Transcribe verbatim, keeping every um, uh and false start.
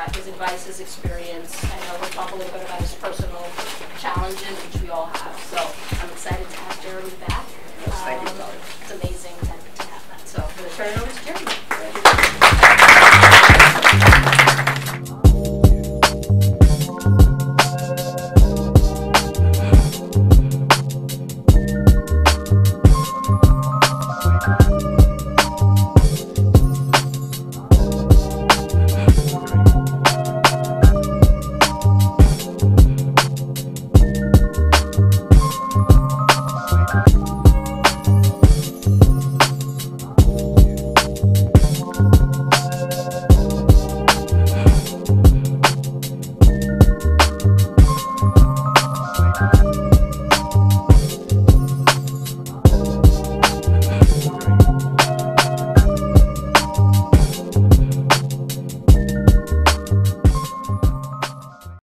have his advice, his experience. I know we'll talk a little bit about his personal challenges, which we all have. So I'm excited to have Jeremy back. Yes, thank um, you, Dolly. It's amazing to, to have that. So I'm going to turn it over to Jeremy.